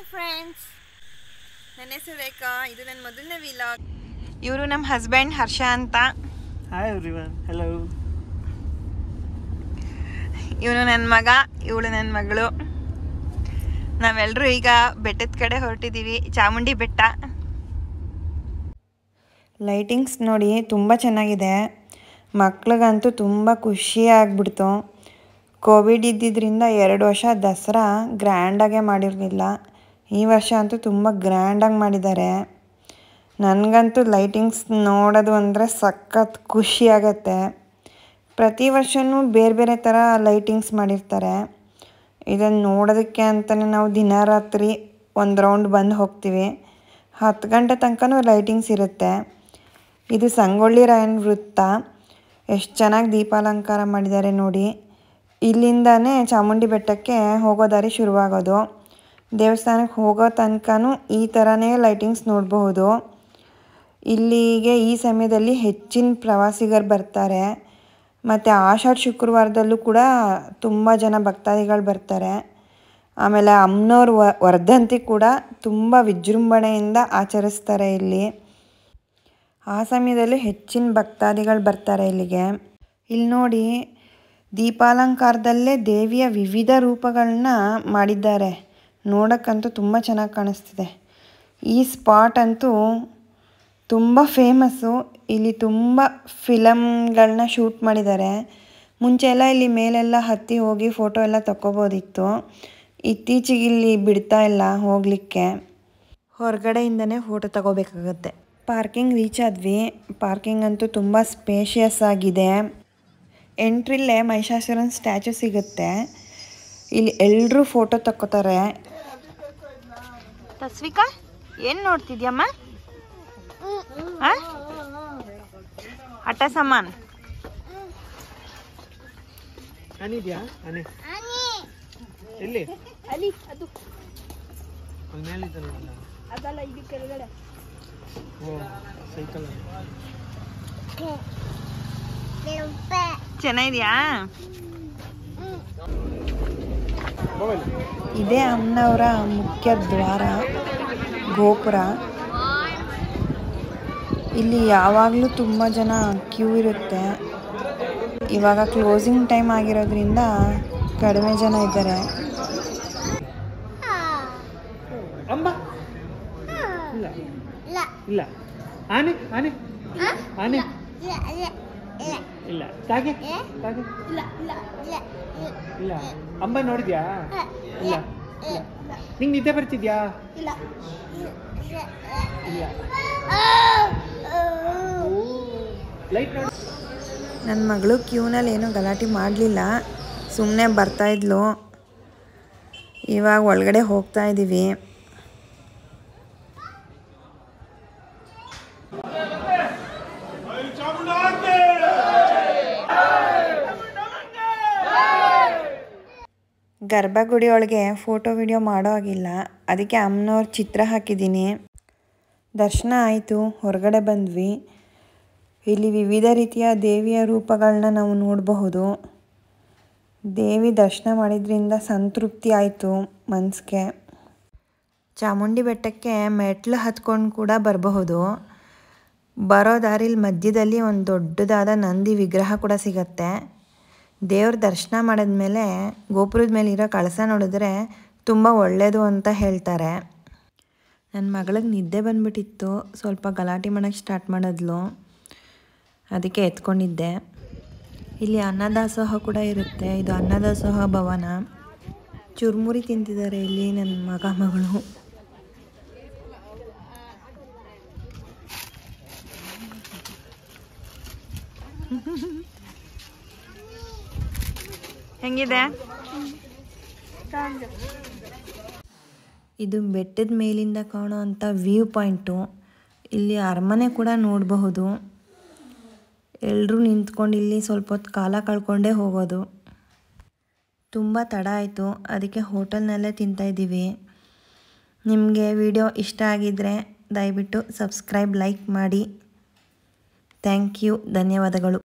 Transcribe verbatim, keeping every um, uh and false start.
Hi friends, ನನ್ನ ಹೆಸರು ರೇಖಾ. ಇದು ನನ್ನ ಮೊದಲನೇ ವಿಲಾಗ್. ಇವರು ನಮ್ಮ ಹಸ್ಬೆಂಡ್ ಹರ್ಷ ಅಂತ. Hi everyone, hello. ಇವನು ನನ್ನ ಮಗ, ಇವಳು ನನ್ನ ಮಗಳು. ನಾವೆಲ್ಲರೂ ಈಗ ಬೆಟ್ಟದ ಕಡೆ ಹೊರಟಿದ್ದೀವಿ, ಚಾಮುಂಡಿ ಬೆಟ್ಟ. ಲೈಟಿಂಗ್ಸ್ ನೋಡಿ ತುಂಬ ಚೆನ್ನಾಗಿದೆ. ಮಕ್ಳಿಗಂತೂ ತುಂಬ ಖುಷಿ ಆಗ್ಬಿಡ್ತು. ಕೋವಿಡ್ ಇದ್ದಿದ್ದರಿಂದ ಎರಡು ವರ್ಷ ದಸರಾ ಗ್ರ್ಯಾಂಡಾಗೆ ಮಾಡಿರಲಿಲ್ಲ. ಈ ವರ್ಷ ಅಂತೂ ತುಂಬ ಗ್ರ್ಯಾಂಡಾಗಿ ಮಾಡಿದ್ದಾರೆ. ನನಗಂತೂ ಲೈಟಿಂಗ್ಸ್ ನೋಡೋದು ಅಂದರೆ ಸಖತ್ ಖುಷಿ ಆಗತ್ತೆ. ಪ್ರತಿ ವರ್ಷವೂ ಬೇರೆ ಬೇರೆ ಥರ ಲೈಟಿಂಗ್ಸ್ ಮಾಡಿರ್ತಾರೆ. ಇದನ್ನು ನೋಡೋದಕ್ಕೆ ಅಂತಲೇ ನಾವು ದಿನ ರಾತ್ರಿ ಒಂದು ರೌಂಡ್ ಬಂದು ಹೋಗ್ತೀವಿ. ಹತ್ತು ಗಂಟೆ ತನಕನೂ ಲೈಟಿಂಗ್ಸ್ ಇರುತ್ತೆ. ಇದು ಸಂಗೊಳ್ಳಿ ರಾಯನ ವೃತ್ತ. ಎಷ್ಟು ಚೆನ್ನಾಗಿ ದೀಪಾಲಂಕಾರ ಮಾಡಿದ್ದಾರೆ ನೋಡಿ. ಇಲ್ಲಿಂದನೇ ಚಾಮುಂಡಿ ಬೆಟ್ಟಕ್ಕೆ ಹೋಗೋ ದಾರಿ ಶುರುವಾಗೋದು. ದೇವಸ್ಥಾನಕ್ಕೆ ಹೋಗೋ ತನಕನೂ ಈ ಥರನೇ ಲೈಟಿಂಗ್ಸ್ ನೋಡಬಹುದು. ಇಲ್ಲಿಗೆ ಈ ಸಮಯದಲ್ಲಿ ಹೆಚ್ಚಿನ ಪ್ರವಾಸಿಗರು ಬರ್ತಾರೆ. ಮತ್ತು ಆಷಾಢ ಶುಕ್ರವಾರದಲ್ಲೂ ಕೂಡ ತುಂಬ ಜನ ಭಕ್ತಾದಿಗಳು ಬರ್ತಾರೆ. ಆಮೇಲೆ ಅಮ್ಮನವ್ರ ವರ್ಧಂತಿ ಕೂಡ ತುಂಬ ವಿಜೃಂಭಣೆಯಿಂದ ಆಚರಿಸ್ತಾರೆ ಇಲ್ಲಿ. ಆ ಸಮಯದಲ್ಲಿ ಹೆಚ್ಚಿನ ಭಕ್ತಾದಿಗಳು ಬರ್ತಾರೆ ಇಲ್ಲಿಗೆ. ಇಲ್ಲಿ ನೋಡಿ, ದೀಪಾಲಂಕಾರದಲ್ಲೇ ದೇವಿಯ ವಿವಿಧ ರೂಪಗಳನ್ನ ಮಾಡಿದ್ದಾರೆ. ನೋಡೋಕ್ಕಂತೂ ತುಂಬ ಚೆನ್ನಾಗಿ ಕಾಣಿಸ್ತಿದೆ. ಈ ಸ್ಪಾಟ್ ಅಂತೂ ತುಂಬ ಫೇಮಸ್ಸು. ಇಲ್ಲಿ ತುಂಬ ಫಿಲಮ್ಗಳನ್ನ ಶೂಟ್ ಮಾಡಿದ್ದಾರೆ. ಮುಂಚೆ ಎಲ್ಲ ಇಲ್ಲಿ ಮೇಲೆಲ್ಲ ಹತ್ತಿ ಹೋಗಿ ಫೋಟೋ ಎಲ್ಲ ತಗೋಬೋದಿತ್ತು. ಇತ್ತೀಚೆಗೆ ಇಲ್ಲಿ ಬಿಡ್ತಾ ಇಲ್ಲ ಹೋಗಲಿಕ್ಕೆ. ಹೊರಗಡೆಯಿಂದನೇ ಫೋಟೋ ತಗೋಬೇಕಾಗತ್ತೆ. ಪಾರ್ಕಿಂಗ್ ರೀಚ್ ಆದ್ವಿ. ಪಾರ್ಕಿಂಗ್ ಅಂತೂ ತುಂಬ ಸ್ಪೇಷಿಯಸ್ ಆಗಿದೆ. ಎಂಟ್ರಿಲ್ಲೇ ಮಹಿಷಾಸುರನ ಸ್ಟ್ಯಾಚು ಸಿಗುತ್ತೆ. ಇಲ್ಲಿ ಎಲ್ಲರೂ ಫೋಟೋ ತಕ್ಕೋತಾರೆ. ತಸ್ವಿಕಾ, ಏನು ನೋಡ್ತಿದ್ಯಮ್ಮ? ಆಟ ಸಾಮಾನ್ ಅನಿದ್ಯಾ? ಅನಿ ಎಲ್ಲಿ? ಅಲ್ಲಿ ಅದು ಅಲ್ಲಿ ಮೇಲೆ ಇದಲ್ಲ, ಅದಲ್ಲ, ಇದು ಕೆಳಗಡೆ. ಓ, ಸೈಕಲ್. ಚೆನ್ನಾಗಿದ್ಯಾ? ಮೊಬೈಲ್. ಇದೇ ಅಮ್ಮನವರ ಮುಖ್ಯ ದ್ವಾರ, ಗೋಪುರ. ಇಲ್ಲಿ ಯಾವಾಗಲೂ ತುಂಬ ಜನ ಕ್ಯೂ ಇರುತ್ತೆ. ಇವಾಗ ಕ್ಲೋಸಿಂಗ್ ಟೈಮ್ ಆಗಿರೋದ್ರಿಂದ ಕಡಿಮೆ ಜನ ಇದ್ದಾರೆ. ಅಂಬ ಇಲ್ಲ ಇಲ್ಲ. ಆನೆ ಆನೆ ಆನೆ ಇಲ್ಲ. ಕಾಗೆ ಕಾಗೆ ಇಲ್ಲ. ಅಂಬ ನೋಡಿದ್ಯಾ? ಇಲ್ಲ. ನಿಂಗೆ ನಿದ್ದೆ ಬರ್ತಿದ್ಯಾ? ಇಲ್ಲ. ಲೈಟ್ ನೋಡಿ. ನನ್ನ ಮಗಳು ಕ್ಯೂನಲ್ಲಿ ಏನೂ ಗಲಾಟೆ ಮಾಡಲಿಲ್ಲ, ಸುಮ್ಮನೆ ಬರ್ತಾಯಿದ್ಲು. ಇವಾಗ ಒಳಗಡೆ ಹೋಗ್ತಾ ಇದ್ದೀವಿ. ಗರ್ಭಗುಡಿ ಒಳಗೆ ಫೋಟೋ ವಿಡಿಯೋ ಮಾಡೋ ಆಗಿಲ್ಲ, ಅದಕ್ಕೆ ಅಮ್ಮನವ್ರ ಚಿತ್ರ ಹಾಕಿದ್ದೀನಿ. ದರ್ಶನ ಆಯಿತು, ಹೊರಗಡೆ ಬಂದ್ವಿ. ಇಲ್ಲಿ ವಿವಿಧ ರೀತಿಯ ದೇವಿಯ ರೂಪಗಳನ್ನ ನಾವು ನೋಡಬಹುದು. ದೇವಿ ದರ್ಶನ ಮಾಡಿದ್ರಿಂದ ಸಂತೃಪ್ತಿ ಆಯಿತು ಮನಸ್ಸಿಗೆ. ಚಾಮುಂಡಿ ಬೆಟ್ಟಕ್ಕೆ ಮೆಟ್ಲು ಹತ್ಕೊಂಡು ಕೂಡ ಬರಬಹುದು. ಬರೋ ದಾರಿಲಿ ಮಧ್ಯದಲ್ಲಿ ಒಂದು ದೊಡ್ಡದಾದ ನಂದಿ ವಿಗ್ರಹ ಕೂಡ ಸಿಗತ್ತೆ. ದೇವ್ರ ದರ್ಶನ ಮಾಡಿದ್ಮೇಲೆ ಗೋಪುರದ ಮೇಲೆ ಇರೋ ಕಳಸ ನೋಡಿದ್ರೆ ತುಂಬ ಒಳ್ಳೆಯದು ಅಂತ ಹೇಳ್ತಾರೆ. ನನ್ನ ಮಗಳಿಗೆ ನಿದ್ದೆ ಬಂದ್ಬಿಟ್ಟಿತ್ತು. ಸ್ವಲ್ಪ ಗಲಾಟೆ ಮಾಡೋಕ್ಕೆ ಸ್ಟಾರ್ಟ್ ಮಾಡಿದ್ಲು, ಅದಕ್ಕೆ ಎತ್ಕೊಂಡಿದ್ದೆ. ಇಲ್ಲಿ ಅನ್ನದಾಸೋಹ ಕೂಡ ಇರುತ್ತೆ. ಇದು ಅನ್ನದಾಸೋಹ ಭವನ. ಚುರುಮುರಿ ತಿಂತಿದ್ದಾರೆ ಇಲ್ಲಿ ನನ್ನ ಮಗ ಮಗಳು. ಹೆಂಗಿದೆ? ಇದು ಬೆಟ್ಟದ ಮೇಲಿಂದ ಕಾಣೋ ಅಂಥ ವ್ಯೂ ಪಾಯಿಂಟು. ಇಲ್ಲಿ ಅರಮನೆ ಕೂಡ ನೋಡಬಹುದು. ಎಲ್ಲರೂ ನಿಂತ್ಕೊಂಡು ಇಲ್ಲಿ ಸ್ವಲ್ಪ ಹೊತ್ತು ಕಾಲ ಕಳ್ಕೊಂಡೇ ಹೋಗೋದು. ತುಂಬ ತಡ ಆಯಿತು, ಅದಕ್ಕೆ ಹೋಟೆಲ್ನಲ್ಲೇ ತಿಂತಾಯಿದ್ದೀವಿ. ನಿಮಗೆ ವಿಡಿಯೋ ಇಷ್ಟ ಆಗಿದ್ದರೆ ದಯವಿಟ್ಟು ಸಬ್ಸ್ಕ್ರೈಬ್, ಲೈಕ್ ಮಾಡಿ. ಥ್ಯಾಂಕ್ ಯು, ಧನ್ಯವಾದಗಳು.